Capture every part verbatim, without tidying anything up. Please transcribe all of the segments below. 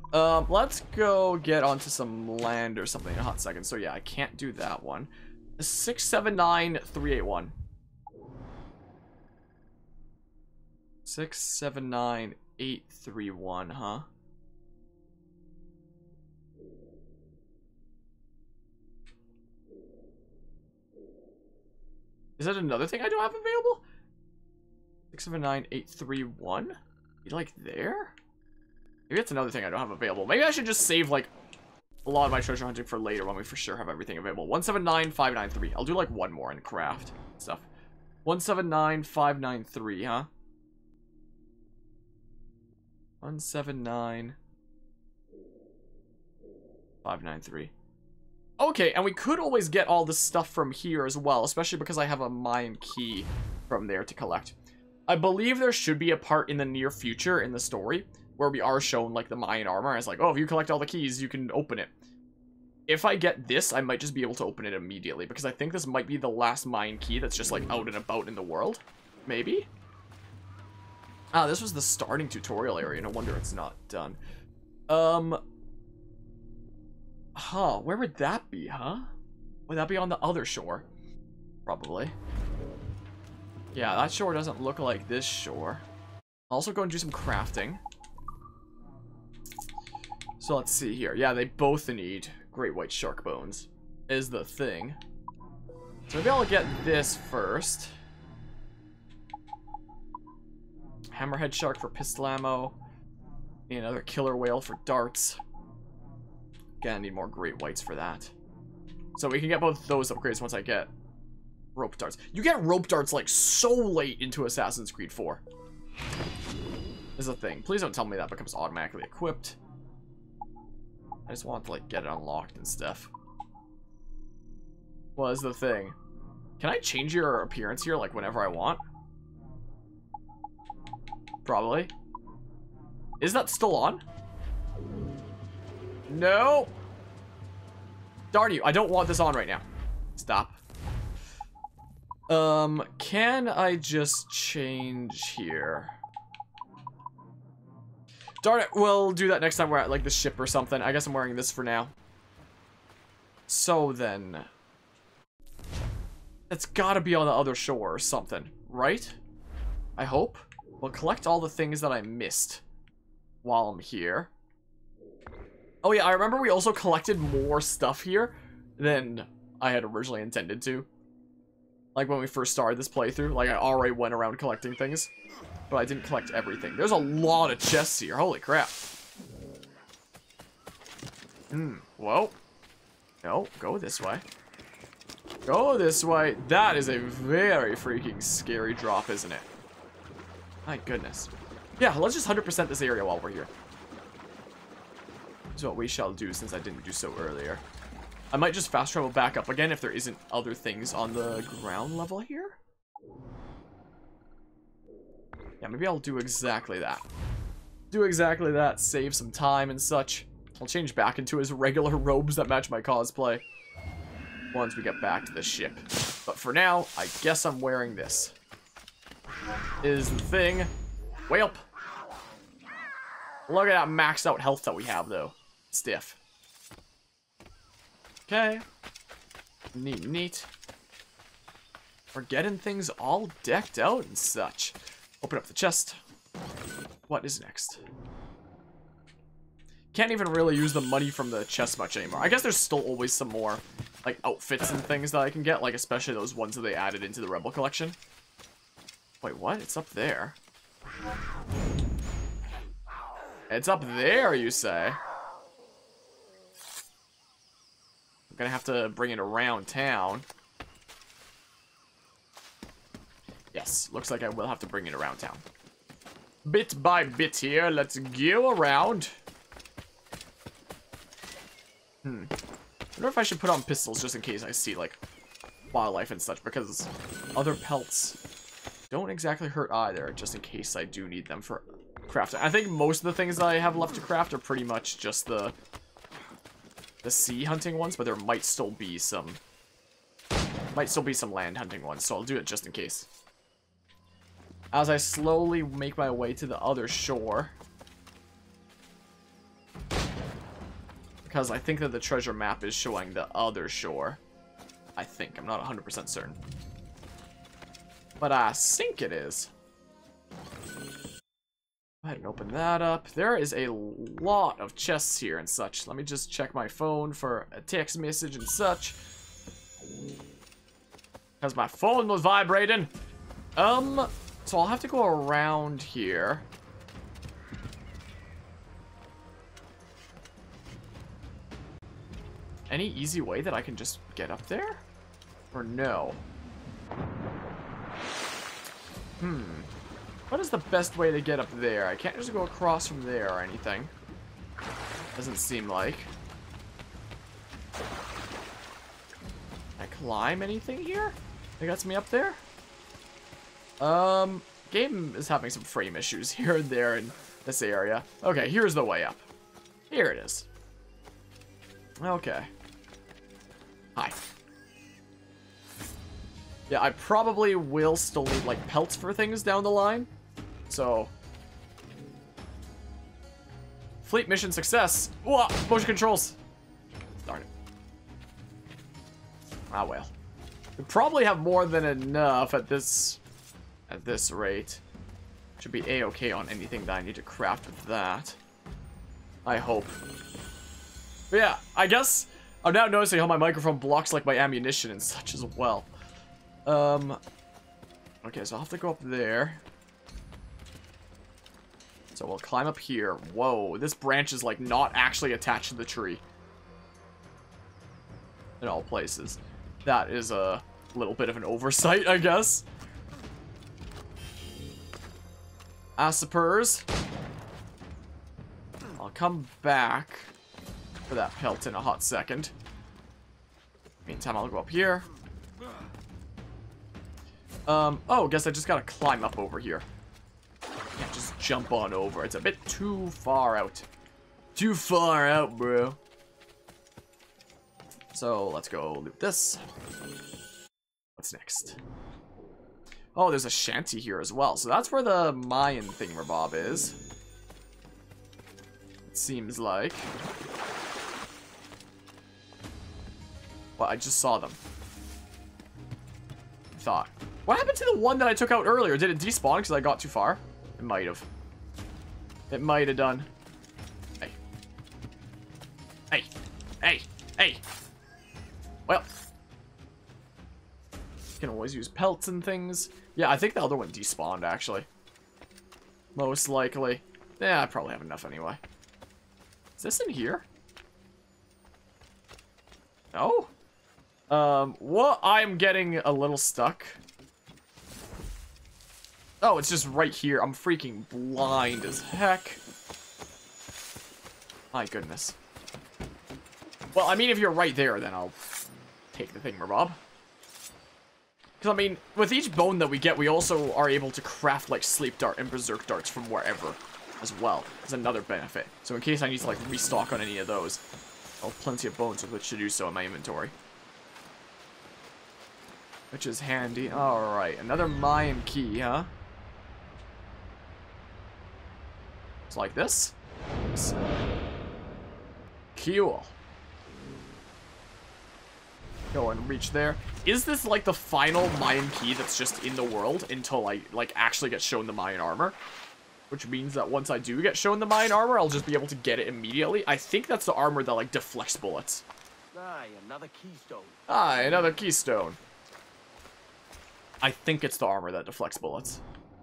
Um, let's go get onto some land or something in a hot second. So yeah, I can't do that one. six seven nine three eight one. six seven nine eight three one, huh? Is that another thing I don't have available? six seven nine eight three one? You like there? Maybe that's another thing I don't have available. Maybe I should just save like a lot of my treasure hunting for later when we for sure have everything available. one seven nine five nine three. I'll do like one more in craft stuff. one seven nine five nine three, huh? one seven nine five nine three. Okay, and we could always get all this stuff from here as well, especially because I have a mine key from there to collect. I believe there should be a part in the near future in the story where we are shown like the Mayan armor as like, oh, if you collect all the keys, you can open it. If I get this, I might just be able to open it immediately because I think this might be the last Mayan key that's just like out and about in the world. Maybe? Ah, this was the starting tutorial area. No wonder it's not done. Um... Huh, where would that be, huh? Would that be on the other shore? Probably. Yeah, that shore doesn't look like this shore. I'll also go and do some crafting. So let's see here. Yeah, they both need great white shark bones, is the thing. So maybe I'll get this first. Hammerhead shark for pistol ammo. Need another killer whale for darts. Again, I need more great whites for that. So we can get both those upgrades once I get rope darts. You get rope darts like so late into Assassin's Creed four. Is a thing. Please don't tell me that becomes automatically equipped. I just want to like get it unlocked and stuff. What is the thing? Can I change your appearance here like whenever I want? Probably. Is that still on? No. Darn you, I don't want this on right now. Stop. Um, can I just change here? Darn it, we'll do that next time we're at like the ship or something. I guess I'm wearing this for now. So then, it's gotta be on the other shore or something, right? I hope. We'll collect all the things that I missed while I'm here. Oh yeah, I remember we also collected more stuff here than I had originally intended to. Like when we first started this playthrough, like I already went around collecting things, but I didn't collect everything. There's a lot of chests here, holy crap. Hmm, whoa. No, go this way. Go this way. That is a very freaking scary drop, isn't it? My goodness. Yeah, let's just one hundred percent this area while we're here. Is what we shall do since I didn't do so earlier. I might just fast travel back up again if there isn't other things on the ground level here. Yeah, maybe I'll do exactly that. Do exactly that, save some time and such. I'll change back into his regular robes that match my cosplay once we get back to the ship. But for now, I guess I'm wearing this. Is the thing. Whalep. Look at that maxed out health that we have, though. Stiff. Okay. Neat, neat. We're getting things all decked out and such. Open up the chest. What is next? Can't even really use the money from the chest much anymore. I guess there's still always some more, like, outfits and things that I can get. Like, especially those ones that they added into the Rebel Collection. Wait, what? It's up there. It's up there, you say? I'm gonna have to bring it around town. Yes, looks like I will have to bring it around town. Bit by bit here, let's go around. Hmm. I wonder if I should put on pistols just in case I see, like, wildlife and such, because other pelts don't exactly hurt either, just in case I do need them for crafting. I think most of the things that I have left to craft are pretty much just the the sea hunting ones, but there might still be some might still be some land hunting ones, so I'll do it just in case. As I slowly make my way to the other shore. Because I think that the treasure map is showing the other shore. I think. I'm not one hundred percent certain. But I think it is. Go ahead and open that up. There is a lot of chests here and such. Let me just check my phone for a text message and such. Because my phone was vibrating. Um, so I'll have to go around here. Any easy way that I can just get up there? Or no? Hmm. What is the best way to get up there? I can't just go across from there or anything. Doesn't seem like. Can I climb anything here that gets me up there? Um, game is having some frame issues here and there in this area. Okay, here's the way up. Here it is. Okay. Hi. Yeah, I probably will still need, like, pelts for things down the line. So. Fleet mission success. Whoa, motion controls. Darn it. Ah, well. We probably have more than enough at this, at this rate. Should be a-okay on anything that I need to craft with that. I hope. But yeah, I guess I'm now noticing how my microphone blocks like my ammunition and such as well. Um, okay, so I'll have to go up there. So we'll climb up here. Whoa, this branch is like not actually attached to the tree. In all places. That is a little bit of an oversight, I guess. I suppose. I'll come back for that pelt in a hot second. Meantime, I'll go up here. Um, oh, guess I just gotta climb up over here. Can't just jump on over. It's a bit too far out. Too far out, bro. So, let's go loot this. What's next? Oh, there's a shanty here as well. So that's where the Mayan thingamabob is. It seems like. Well, I just saw them. Thought. What happened to the one that I took out earlier? Did it despawn because I got too far? It might have. It might have done. Hey. Hey. Hey. Hey. Well. You can always use pelts and things. Yeah, I think the other one despawned, actually. Most likely. Yeah, I probably have enough anyway. Is this in here? No? Um, what? I'm getting a little stuck. Oh, it's just right here. I'm freaking blind as heck. My goodness. Well, I mean, if you're right there, then I'll take the thingamabob. Because, I mean, with each bone that we get, we also are able to craft, like, sleep dart and berserk darts from wherever as well. There's another benefit. So in case I need to, like, restock on any of those, I'll have plenty of bones with which to do so in my inventory. Which is handy. Alright, another Mayan key, huh? It's like this. Cool. Go and reach there. Is this like the final Mayan key that's just in the world until I like actually get shown the Mayan armor? Which means that once I do get shown the Mayan armor, I'll just be able to get it immediately. I think that's the armor that like deflects bullets. Aye, another keystone. Aye, another keystone. I think it's the armor that deflects bullets.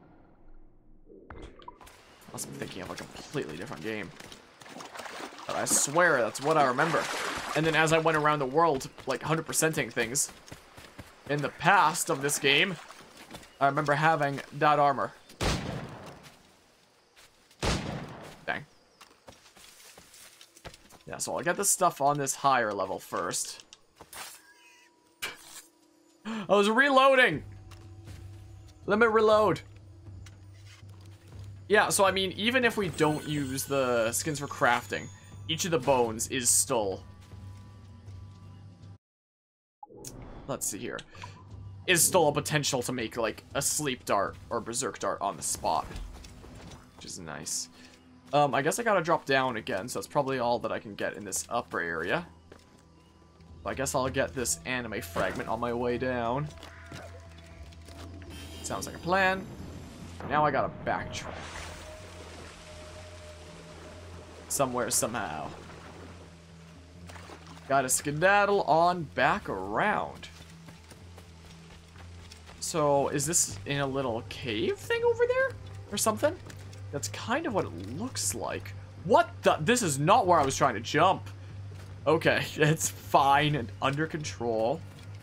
Must be thinking of a completely different game. But I swear that's what I remember. And then as I went around the world, like one hundred percenting things, in the past of this game, I remember having that armor. Dang. Yeah, so I'll get this stuff on this higher level first. I was reloading! Let me reload. Yeah, so I mean, even if we don't use the skins for crafting, each of the bones is still... Let's see here. Is still a potential to make, like, a sleep dart or berserk dart on the spot. Which is nice. Um, I guess I gotta drop down again, so that's probably all that I can get in this upper area. I guess I'll get this anime fragment on my way down. Sounds like a plan. Now I gotta backtrack. Somewhere, somehow. Gotta skedaddle on back around. So, is this in a little cave thing over there? Or something? That's kind of what it looks like. What the? This is not where I was trying to jump. Okay, it's fine and under control.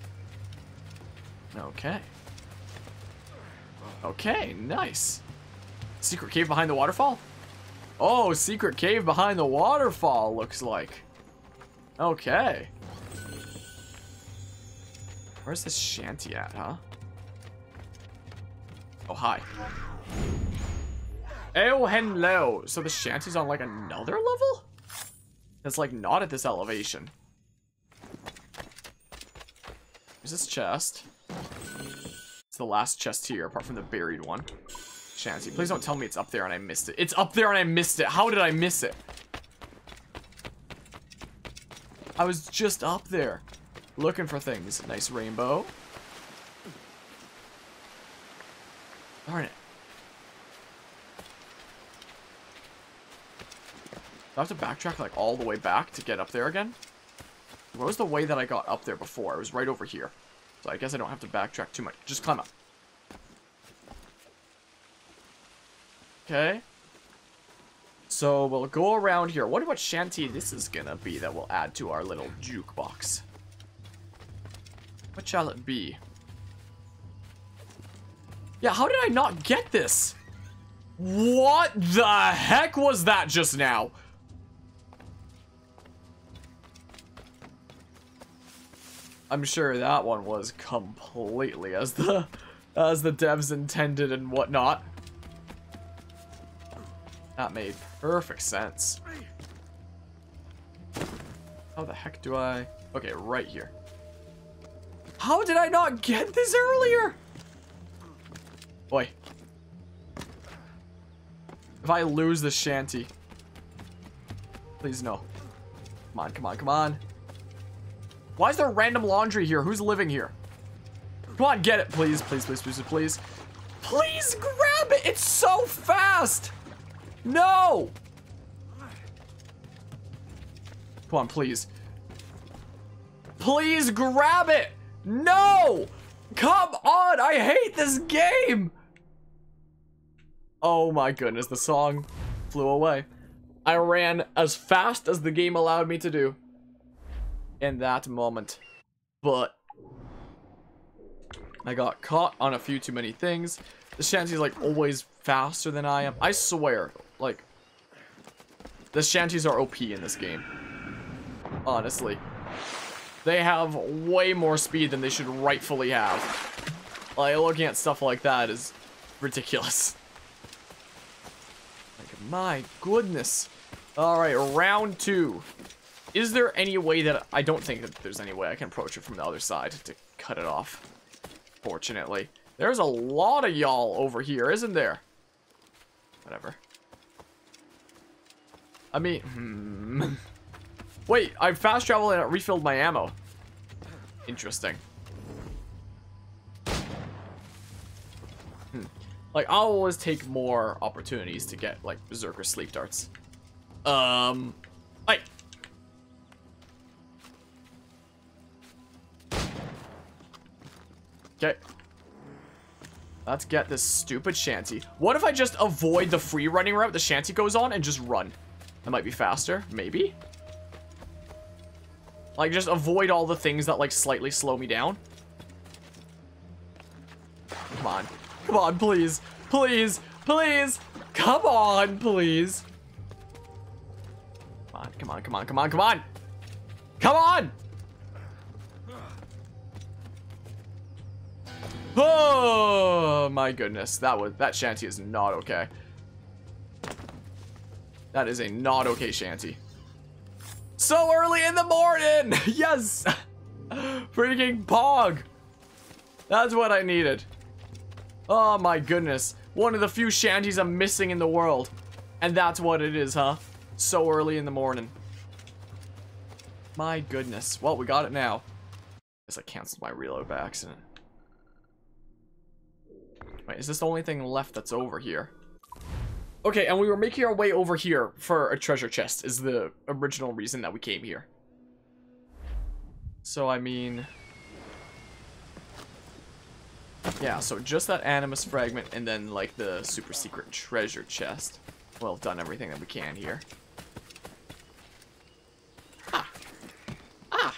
Okay. Okay, nice. Secret cave behind the waterfall? Oh, secret cave behind the waterfall, looks like. Okay. Where's this shanty at, huh? Oh, hi. Oh, hello. So the shanty's on, like, another level? It's, like, not at this elevation. There's this chest. It's the last chest here, apart from the buried one. Shanty, please don't tell me it's up there and I missed it. It's up there and I missed it. How did I miss it? I was just up there looking for things. Nice rainbow. Darn it. Do I have to backtrack like all the way back to get up there again? What was the way that I got up there before? It was right over here. So I guess I don't have to backtrack too much. Just climb up. Okay. So we'll go around here. I wonder what shanty this is gonna be that will add to our little jukebox. What shall it be? Yeah, how did I not get this? What the heck was that just now? I'm sure that one was completely as the as the devs intended and whatnot. That made perfect sense. How the heck do I... Okay, right here. How did I not get this earlier? Boy. If I lose the shanty. Please no. Come on, come on, come on. Why is there random laundry here? Who's living here? Come on, get it, please, please, please, please, please. Please grab it! It's so fast! No! Come on, please. Please grab it! No! Come on! I hate this game! Oh my goodness, the song flew away. I ran as fast as the game allowed me to do in that moment. But I got caught on a few too many things. The shanty's like always faster than I am. I swear, like, the shanties are O P in this game. Honestly. They have way more speed than they should rightfully have. Like, looking at stuff like that is ridiculous. Like, my goodness. Alright, round two. Is there any way that... I don't think that there's any way I can approach it from the other side to cut it off. Fortunately. There's a lot of y'all over here, isn't there? Whatever. I mean... Hmm. Wait, I fast traveled and it refilled my ammo. Interesting. Hmm. Like, I'll always take more opportunities to get, like, Berserker Sleep Darts. Um... I... Okay. Let's get this stupid shanty. What if I just avoid the free running route the shanty goes on and just run? That might be faster. Maybe? Like, just avoid all the things that, like, slightly slow me down. Come on. Come on, please. Please. Please. Come on, please. Come on, come on, come on, come on, come on. Come on! Oh my goodness, that was that shanty is not okay. That is a not okay shanty. So early in the morning! Yes! Freaking Pog! That's what I needed. Oh my goodness. One of the few shanties I'm missing in the world. And that's what it is, huh? So early in the morning. My goodness. Well, we got it now. Guess I canceled my reload by accident. Wait, is this the only thing left that's over here? Okay, and we were making our way over here for a treasure chest is the original reason that we came here. So, I mean... yeah, so just that Animus fragment and then, like, the super secret treasure chest. Well, done everything that we can here. Ah. Ah.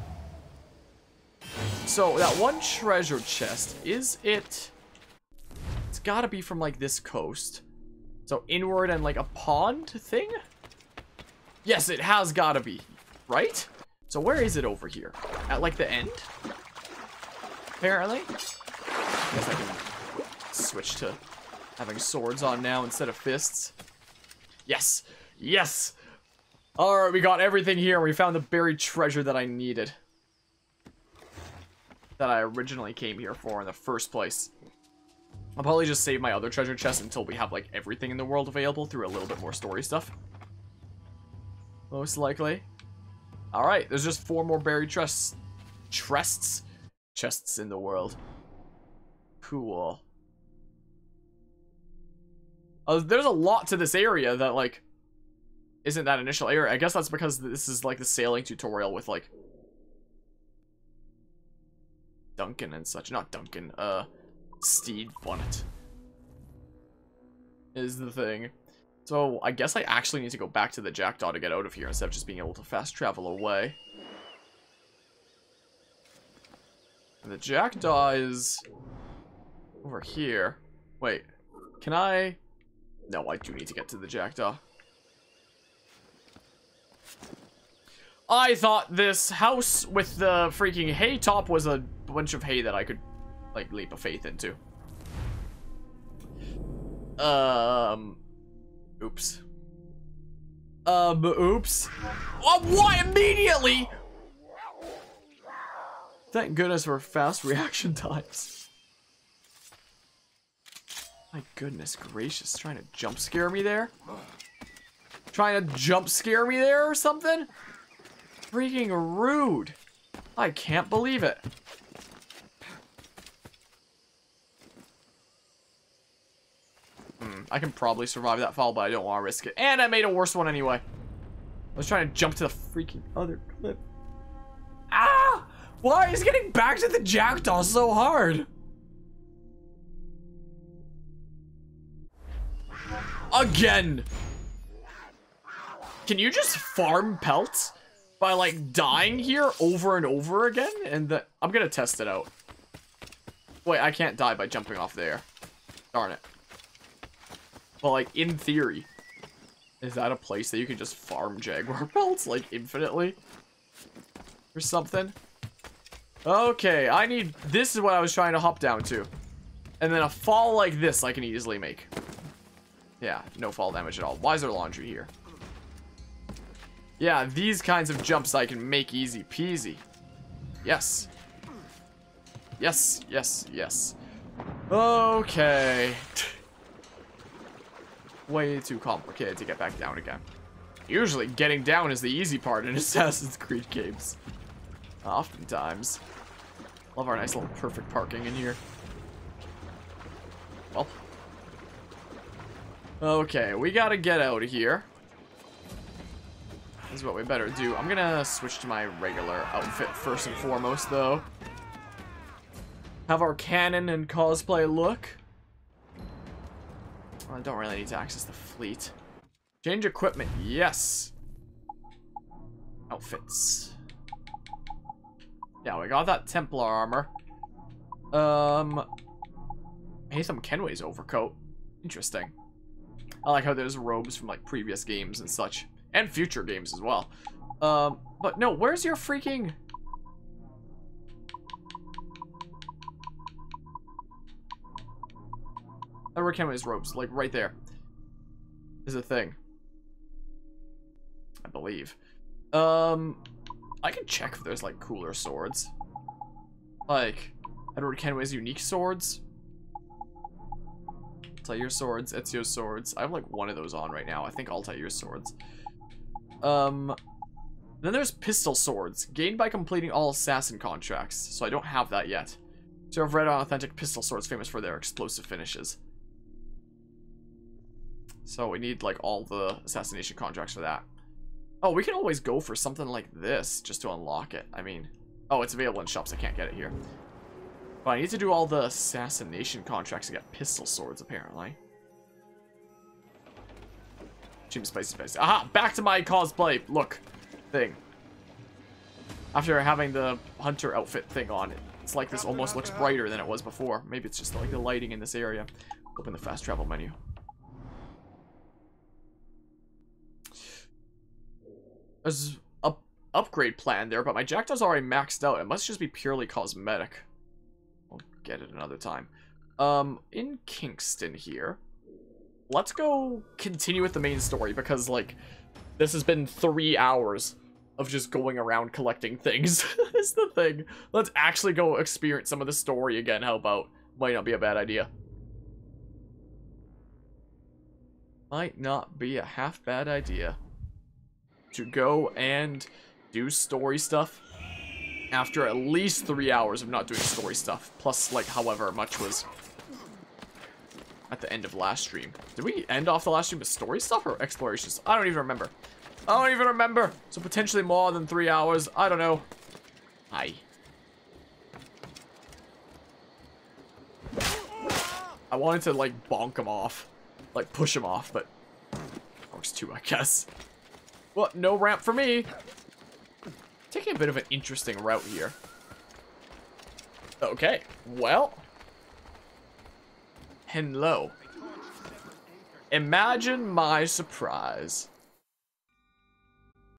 So, that one treasure chest, is it... it's gotta be from, like, this coast. So, inward and, like, a pond thing? Yes, it has gotta be. Right? So, where is it over here? At, like, the end? Apparently. I guess I can switch to having swords on now instead of fists. Yes! Yes! Alright, we got everything here. We found the buried treasure that I needed. That I originally came here for in the first place. I'll probably just save my other treasure chest until we have, like, everything in the world available through a little bit more story stuff. Most likely. Alright, there's just four more buried chests. Chests? Chests in the world. Cool. Uh, there's a lot to this area that, like, isn't that initial area. I guess that's because this is, like, the sailing tutorial with, like, Duncan and such. Not Duncan, uh, Steed Bonnet is the thing. So, I guess I actually need to go back to the Jackdaw to get out of here instead of just being able to fast travel away. And the Jackdaw is over here. Wait, can I... no, I do need to get to the Jackdaw. I thought this house with the freaking hay top was a bunch of hay that I could, like, leap of faith into. Um... Oops. Um, oops. Oh, why immediately? Thank goodness for fast reaction times. My goodness gracious, trying to jump scare me there? Trying to jump scare me there or something? Freaking rude. I can't believe it. Hmm, I can probably survive that fall, but I don't want to risk it. And I made a worse one anyway. I was trying to jump to the freaking other cliff. Ah! Why is getting back to the Jackdaw so hard? Again! Can you just farm pelts by, like, dying here over and over again? And the, I'm gonna test it out. Wait, I can't die by jumping off there. Darn it. But, like, in theory, is that a place that you can just farm Jaguar pelts, like, infinitely? Or something? Okay, I need... this is what I was trying to hop down to. And then a fall like this I can easily make. Yeah, no fall damage at all. Why is there laundry here? Yeah, these kinds of jumps I can make easy peasy. Yes. Yes, yes, yes. Okay. Way too complicated to get back down again. Usually, getting down is the easy part in Assassin's Creed games. Oftentimes. Love our nice little perfect parking in here. Well. Okay, we gotta get out of here. This is what we better do. I'm gonna switch to my regular outfit first and foremost, though. Have our cannon and cosplay look. Well, I don't really need to access the fleet. Change equipment, yes. Outfits. Yeah, we got that Templar armor. Um, Haytham Kenway's overcoat. Interesting. I like how there's robes from, like, previous games and such. And future games as well. Um, but no, where's your freaking... Edward Kenway's robes, like, right there. Is a thing. I believe. Um, I can check if there's, like, cooler swords. Like, Edward Kenway's unique swords. Altair swords, Ezio swords. I have like one of those on right now. I think Altair swords. Um, then there's pistol swords, gained by completing all assassin contracts. So I don't have that yet. So I've read on authentic pistol swords famous for their explosive finishes. So we need like all the assassination contracts for that. Oh, we can always go for something like this just to unlock it. I mean, oh, it's available in shops. I can't get it here. But I need to do all the assassination contracts to get pistol swords, apparently. Cheap spicy spicy. Aha! Back to my cosplay look thing. After having the hunter outfit thing on, it's like this almost looks brighter than it was before. Maybe it's just like the lighting in this area. Open the fast travel menu. There's a upgrade plan there, but my Jackdaw's already maxed out. It must just be purely cosmetic. I'll get it another time. Um, in Kingston here, let's go continue with the main story because, like, this has been three hours of just going around collecting things. Is the thing. Let's actually go experience some of the story again. How about? Might not be a bad idea. Might not be a half bad idea to go and do story stuff after at least three hours of not doing story stuff. Plus, like, however much was at the end of last stream. Did we end off the last stream with story stuff or explorations? I don't even remember. I don't even remember. So potentially more than three hours. I don't know. Hi. I wanted to, like, bonk him off. Like, push him off, but works too, I guess. Well, no ramp for me. Taking a bit of an interesting route here. Okay, well. Hello. Imagine my surprise